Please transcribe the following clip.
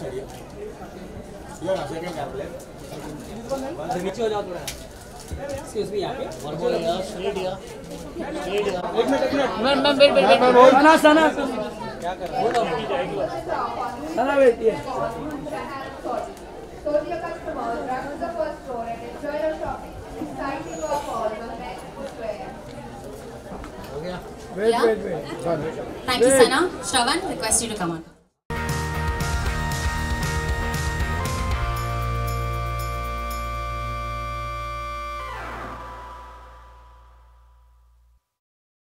नीचे हो जाओ थोड़ा। Excuse me, यहाँ पे। एक मिनट। सना क्या कर रहा है? सना बैठिए। So dear customers, drive to the first floor and enjoy your shopping. Exciting offers on men's footwear. Wait. Thank you, Sana. Shravan, request you to come on.